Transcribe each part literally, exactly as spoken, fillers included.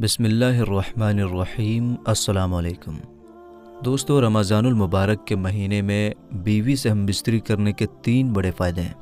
बिस्मिल्लाहिर्रहमानिर्रहीम। अस्सलाम वालेकुम दोस्तों, रमज़ानुल मुबारक के महीने में बीवी से हम बिस्तरी करने के तीन बड़े फ़ायदे हैं।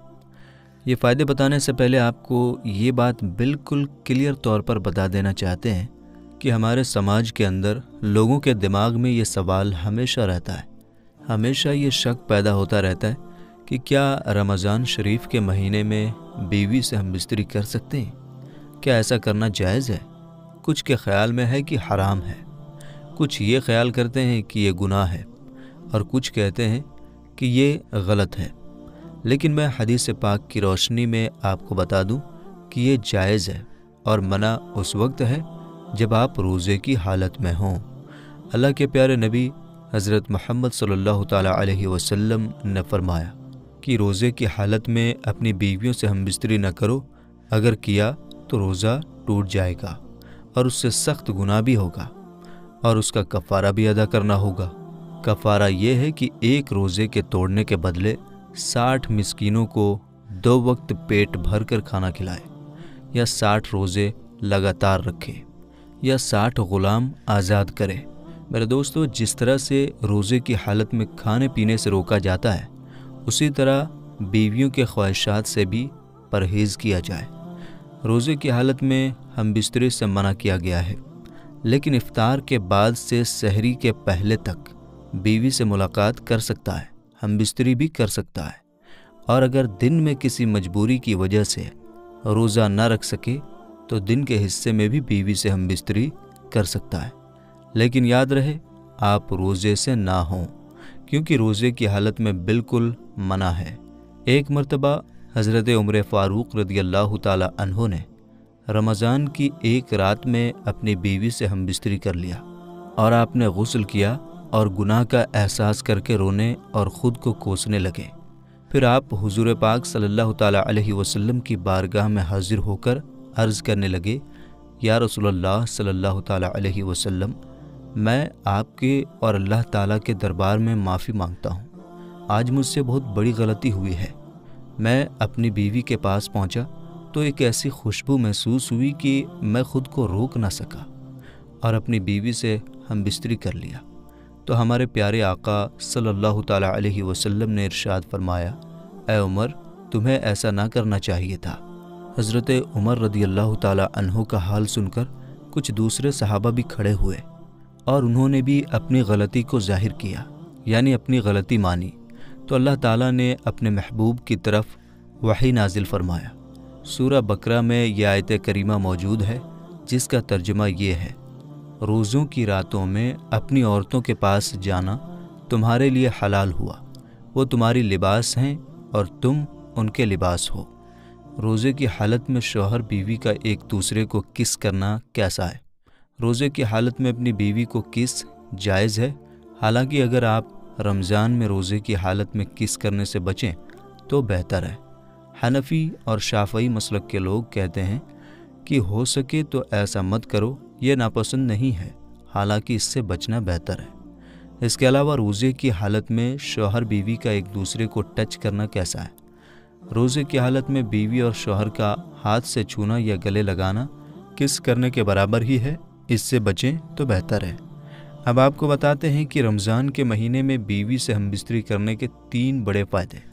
ये फ़ायदे बताने से पहले आपको ये बात बिल्कुल क्लियर तौर पर बता देना चाहते हैं कि हमारे समाज के अंदर लोगों के दिमाग में ये सवाल हमेशा रहता है, हमेशा ये शक पैदा होता रहता है कि क्या रमज़ान शरीफ के महीने में बीवी से हम बिस्तरी कर सकते हैं? क्या ऐसा करना जायज़ है? कुछ के ख़्याल में है कि हराम है, कुछ ये ख्याल करते हैं कि ये गुनाह है और कुछ कहते हैं कि ये गलत है। लेकिन मैं हदीस पाक की रोशनी में आपको बता दूं कि ये जायज़ है और मना उस वक्त है जब आप रोज़े की हालत में हों। अल्लाह के प्यारे नबी हज़रत मोहम्मद सल्लल्लाहु ताला अलैहि वसल्लम ने फरमाया कि रोज़े की हालत में अपनी बीवियों से हम बिस्तरी न करो, अगर किया तो रोज़ा टूट जाएगा और उससे सख्त गुनाह भी होगा और उसका कफ़ारा भी अदा करना होगा। कफ़ारा ये है कि एक रोज़े के तोड़ने के बदले साठ मिस्कीनों को दो वक्त पेट भर कर खाना खिलाए, या साठ रोज़े लगातार रखे, या साठ ग़ुलाम आज़ाद करे। मेरे दोस्तों, जिस तरह से रोज़े की हालत में खाने पीने से रोका जाता है, उसी तरह बीवियों के ख्वाहिशात से भी परहेज़ किया जाए। रोज़े की हालत में हम बिस्तरे से मना किया गया है, लेकिन इफ्तार के बाद से सहरी के पहले तक बीवी से मुलाकात कर सकता है, हम बिस्तरी भी कर सकता है। और अगर दिन में किसी मजबूरी की वजह से रोज़ा न रख सके तो दिन के हिस्से में भी बीवी से हम बिस्तरी कर सकता है। लेकिन याद रहे, आप रोज़े से ना हों, क्योंकि रोज़े की हालत में बिल्कुल मना है। एक मरतबा हज़रत उमर फ़ारूक रदियल्लाहु ताला अन्हो ने रमज़ान की एक रात में अपनी बीवी से हम बिस्तरी कर लिया और आपने गुस्ल किया और गुनाह का एहसास करके रोने और ख़ुद को कोसने लगे। फिर आप हुज़ूर पाक सल्लल्लाहु ताला अलैहि वसल्लम की बारगाह में हाजिर होकर अर्ज़ करने लगे, या रसूलल्लाह सल्लल्लाहु ताला अलैहि वसल्लम, मैं आपके और अल्लाह ताला के दरबार में माफ़ी मांगता हूँ। आज मुझसे बहुत बड़ी गलती हुई है। मैं अपनी बीवी के पास पहुंचा तो एक ऐसी खुशबू महसूस हुई कि मैं ख़ुद को रोक ना सका और अपनी बीवी से हम बिस्तरी कर लिया। तो हमारे प्यारे आका सल्लल्लाहु ताला अलैहि वसल्लम ने इरशाद फरमाया, ए उमर, तुम्हें ऐसा ना करना चाहिए था। हज़रत उमर रदियल्लाहु ताला अन्हु का हाल सुनकर कुछ दूसरे सहाबा भी खड़े हुए और उन्होंने भी अपनी गलती को जाहिर किया, यानी अपनी गलती मानी। तो अल्लाह ताला ने अपने महबूब की तरफ वही नाजिल फरमाया। सूरा बकरा में यह आयत करीमा मौजूद है, जिसका तर्जुमा ये है, रोज़ों की रातों में अपनी औरतों के पास जाना तुम्हारे लिए हलाल हुआ, वो तुम्हारी लिबास हैं और तुम उनके लिबास हो। रोज़े की हालत में शौहर बीवी का एक दूसरे को किस करना कैसा है? रोज़े की हालत में अपनी बीवी को किस जायज़ है। हालांकि अगर आप रमज़ान में रोज़े की हालत में किस करने से बचें तो बेहतर है। हनफी और शाफ़ई मसलक के लोग कहते हैं कि हो सके तो ऐसा मत करो, ये नापसंद नहीं है, हालांकि इससे बचना बेहतर है। इसके अलावा रोज़े की हालत में शौहर बीवी का एक दूसरे को टच करना कैसा है? रोज़े की हालत में बीवी और शौहर का हाथ से छूना या गले लगाना किस करने के बराबर ही है, इससे बचें तो बेहतर है। अब आपको बताते हैं कि रमज़ान के महीने में बीवी से हम बिस्तरी करने के तीन बड़े फ़ायदे।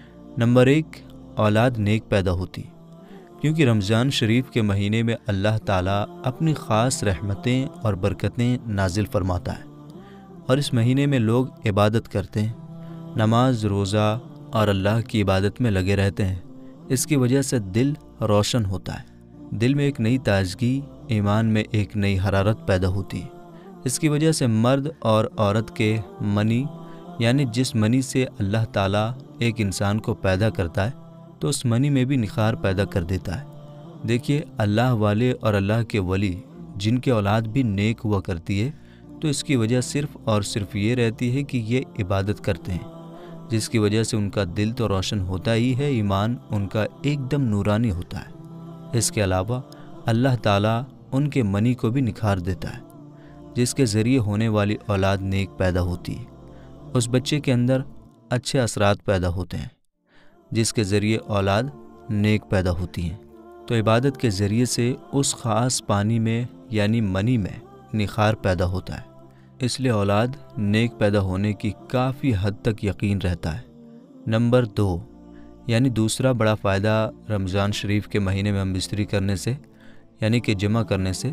नंबर एक, औलाद नेक पैदा होती, क्योंकि रमज़ान शरीफ के महीने में अल्लाह ताला अपनी ख़ास रहमतें और बरकतें नाजिल फरमाता है और इस महीने में लोग इबादत करते हैं, नमाज, रोज़ा और अल्लाह की इबादत में लगे रहते हैं। इसकी वजह से दिल रोशन होता है, दिल में एक नई ताजगी, ईमान में एक नई हरारत पैदा होती है। इसकी वजह से मर्द और औरत के मनी, यानी जिस मनी से अल्लाह ताला एक इंसान को पैदा करता है, तो उस मनी में भी निखार पैदा कर देता है। देखिए, अल्लाह वाले और अल्लाह के वली जिनके औलाद भी नेक हुआ करती है, तो इसकी वजह सिर्फ़ और सिर्फ ये रहती है कि ये इबादत करते हैं, जिसकी वजह से उनका दिल तो रोशन होता ही है, ईमान उनका एकदम नूरानी होता है। इसके अलावा अल्लाह ताला उनके मनी को भी निखार देता है, जिसके ज़रिए होने वाली औलाद नेक पैदा होती है। उस बच्चे के अंदर अच्छे असरात पैदा होते हैं, जिसके ज़रिए औलाद नेक पैदा होती हैं। تو عبادت کے ذریعے سے اس خاص پانی میں یعنی منی میں نخار پیدا ہوتا ہے، اس لیے اولاد نیک پیدا ہونے کی کافی حد تک یقین رہتا ہے۔ نمبر دو یعنی دوسرا بڑا فائدہ رمضان شریف کے مہینے میں ہم بستری کرنے سے یعنی کہ جمع کرنے سے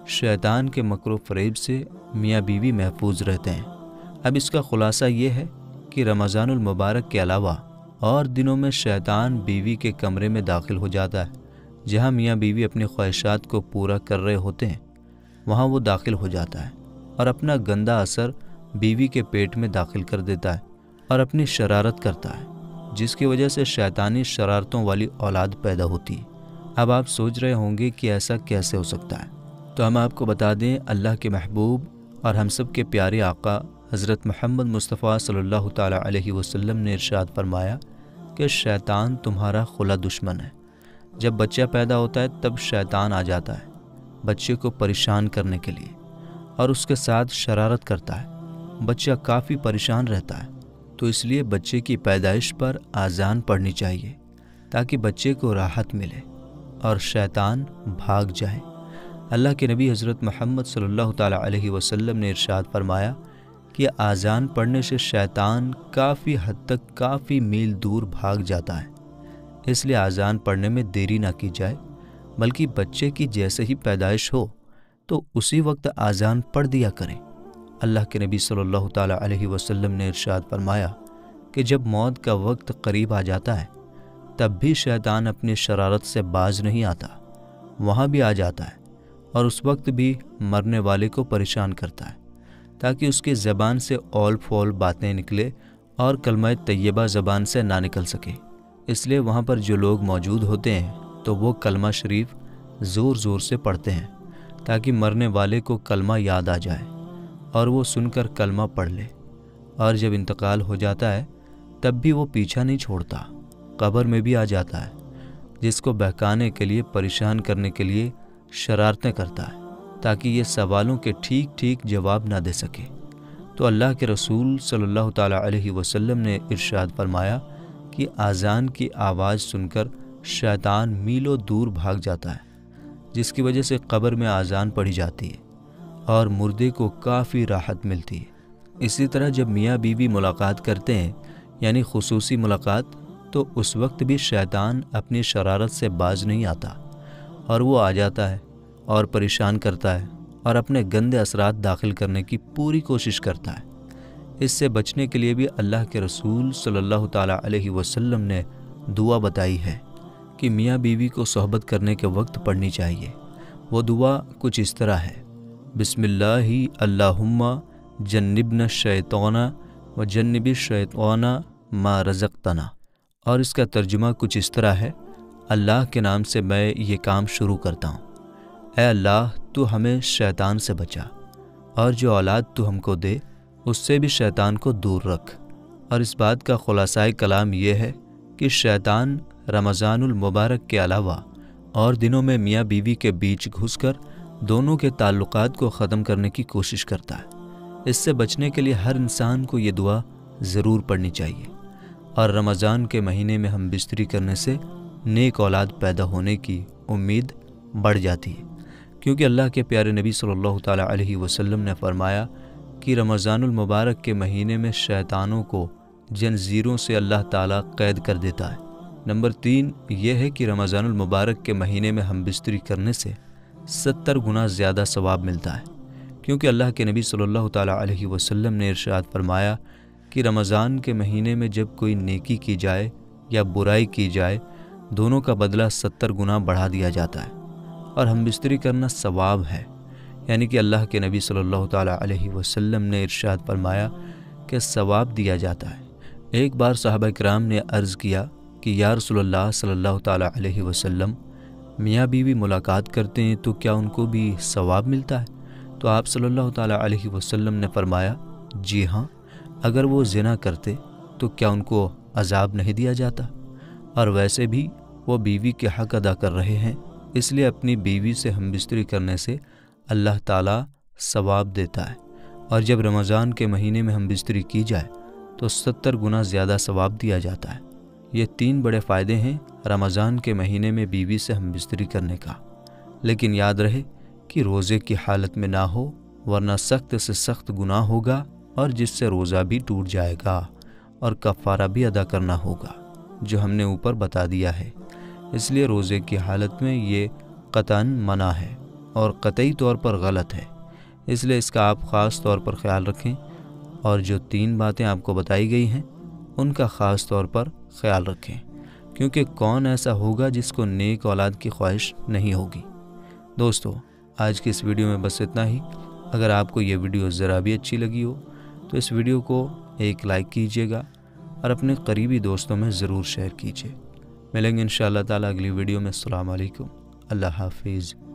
شیطان کے مکر و فریب سے میاں بیوی محفوظ رہتے ہیں۔ اب اس کا خلاصہ یہ ہے کہ رمضان المبارک کے علاوہ اور دنوں میں شیطان بیوی کے کمرے میں داخل ہو جاتا ہے، جہاں میاں بیوی اپنی خواہشات کو پورا کر رہے ہوتے ہیں وہاں وہ داخل ہو جاتا ہے اور اپنا گندا اثر بیوی کے پیٹ میں داخل کر دیتا ہے اور اپنی شرارت کرتا ہے، جس کی وجہ سے شیطانی شرارتوں والی اولاد پیدا ہوتی ہے۔ اب آپ سوچ رہے ہوں گے کہ ایسا کیسے ہو سکتا ہے، تو ہم آپ کو بتا دیں اللہ کے محبوب اور ہم سب کے پیارے آقا حضرت محمد مصطفیٰ صلی اللہ تعالیٰ علیہ وسلم نے ارشاد فرمایا کہ شیطان تمہارا خلا دشمن ہے۔ جب بچہ پیدا ہوتا ہے تب شیطان آ جاتا ہے بچے کو پریشان کرنے کے لیے اور اس کے ساتھ شرارت کرتا ہے، بچہ کافی پریشان رہتا ہے، تو اس لیے بچے کی پیدائش پر آذان پڑھنی چاہیے تاکہ بچے کو راحت ملے اور شیطان بھاگ جائے۔ اللہ کے نبی حضرت محمد صلی اللہ تعالیٰ علیہ وسلم نے ارشاد فرمایا کہ آذان پڑھنے سے شیطان کافی حد تک کافی میل دور بھاگ جاتا ہے، اس لیے آذان پڑھنے میں دیری نہ کی جائے، بلکہ بچے کی جیسے ہی پیدائش ہو تو اسی وقت آذان پڑھ دیا کریں۔ اللہ کے نبی صلی اللہ تعالیٰ علیہ وسلم نے ارشاد فرمایا کہ جب موت کا وقت قریب آ جاتا ہے تب بھی شیطان اپنی شرارت سے باز نہیں آتا، وہاں بھی آ جاتا ہے اور اس وقت بھی مرنے والے کو پریشان کرتا ہے تاکہ اس کی زبان سے اول فول باتیں نکلے اور کلمہ طیبہ زبان سے نہ نکل سکے۔ اس لیے وہاں پر جو لوگ موجود ہوتے ہیں تو وہ کلمہ شریف زور زور سے پڑھتے ہیں تاکہ مرنے والے کو کلمہ یاد آ جائے اور وہ سن کر کلمہ پڑھ لے، اور جب انتقال ہو جاتا ہے تب بھی وہ پیچھا نہیں چھوڑتا، قبر میں بھی آ جاتا ہے، جس کو بہکانے کے لیے پریشان کرنے کے لیے شرارتیں کرتا ہے تاکہ یہ سوالوں کے ٹھیک ٹھیک جواب نہ دے سکے۔ تو اللہ کے رسول صلی اللہ تعالیٰ علیہ وسلم نے ارشاد فرمایا کہ آذان کی آواز سن کر شیطان میلوں دور بھاگ جاتا ہے، جس کی وجہ سے قبر میں آذان پڑھی جاتی ہے اور مردے کو کافی راحت ملتی ہے۔ اسی طرح جب میاں بیوی ملاقات کرتے ہیں یعنی خصوصی ملاقات، تو اس وقت بھی شیطان اپنی شرارت سے باز نہیں آتا اور وہ آ جاتا ہے اور پریشان کرتا ہے اور اپنے گندے اثرات داخل کرنے کی پوری کوشش کرتا ہے۔ اس سے بچنے کے لیے بھی اللہ کے رسول صلی اللہ تعالیٰ علیہ وسلم نے دعا بتائی ہے کہ میاں بیوی کو صحبت کرنے کے وقت پڑھنی چاہیے۔ وہ دعا کچھ اس طرح ہے: بسم اللہ اللہم جنبنا الشیطان و جنب الشیطان ما رزقتنا، اور اس کا ترجمہ کچھ اس طرح ہے: اللہ کے نام سے میں یہ کام شروع کرتا ہوں، اے اللہ تو ہمیں شیطان سے بچا، اور جو اولاد تو ہم کو دے اس سے بھی شیطان کو دور رکھ۔ اور اس بات کا خلاصۂ کلام یہ ہے کہ شیطان رمضان المبارک کے علاوہ اور دنوں میں میاں بیوی کے بیچ گھس کر دونوں کے تعلقات کو ختم کرنے کی کوشش کرتا ہے۔ اس سے بچنے کے لیے ہر انسان کو یہ دعا ضرور پڑھنی چاہیے، اور رمضان کے مہینے میں ہم بستری کرنے سے نیک اولاد پیدا ہونے کی امید بڑھ جاتی ہے، کیونکہ اللہ کے پیارے نبی صلی اللہ تعالیٰ علیہ وسلم نے فرمایا کہ رمضان المبارک کے مہینے میں شیطانوں کو جنزیروں سے اللہ تعالیٰ قید کر دیتا ہے۔ نمبر تین یہ ہے کہ رمضان المبارک کے مہینے میں ہم بستری کرنے سے ستر گنا زیادہ ثواب ملتا ہے، کیونکہ اللہ کے نبی صلی اللہ تعالیٰ علیہ وسلم نے ارشاد فرمایا کہ رمضان کے مہینے میں جب کوئی نیکی کی جائے یا برائی کی جائے، دونوں کا بدلہ ستر گنا بڑھا دیا جاتا ہے، اور ہم بستری کرنا ثواب ہے، یعنی کہ اللہ کے نبی صلی اللہ تعالیٰ علیہ وسلم نے ارشاد فرمایا کہ ثواب دیا جاتا ہے۔ ایک بار صحابہ کرام نے عرض کیا کہ یا رسول اللہ صلی اللہ تعالیٰ علیہ وسلم، میاں بیوی ملاقات کرتے ہیں تو کیا ان کو بھی ثواب ملتا ہے؟ تو آپ صلی اللہ تعالیٰ علیہ وسلم نے فرمایا جی ہاں، اگر وہ زنا کرتے تو کیا ان کو عذاب نہیں دیا جاتا؟ اور ویسے بھی وہ بیوی کے حق ادا کر رہے ہیں، اس لیے اپنی بیوی سے ہم بستری کرنے سے اللہ تعالیٰ ثواب دیتا ہے، اور جب رمضان کے مہینے میں ہم بستری کی جائے تو ستر گنا زیادہ ثواب دیا جاتا ہے۔ یہ تین بڑے فائدے ہیں رمضان کے مہینے میں بیوی سے ہم بستری کرنے کا، لیکن یاد رہے کہ روزے کی حالت میں نہ ہو، ورنہ سخت سے سخت گناہ ہوگا اور جس سے روزہ بھی ٹوٹ جائے گا اور کفارہ بھی ادا کرنا ہوگا جو ہم نے اوپر بتا دیا ہے۔ اس لیے روزے کی حالت میں یہ قطعاً منع ہے اور قطعی طور پر غلط ہے، اس لیے اس کا آپ خاص طور پر خیال رکھیں، اور جو تین باتیں آپ کو بتائی گئی ہیں ان کا خاص طور پر خیال رکھیں، کیونکہ کون ایسا ہوگا جس کو نیک اولاد کی خواہش نہیں ہوگی۔ دوستو، آج کی اس ویڈیو میں بس اتنا ہی۔ اگر آپ کو یہ ویڈیو ذرا بھی اچھی لگی ہو تو اس ویڈیو کو ایک لائک کیجیے گا اور اپنے قریبی دوستوں میں ضرور شیئر کیجیے۔ ملیں گے انشاءاللہ تعالیٰ اگلی ویڈیو میں۔ السلام علیکم، اللہ حافظ۔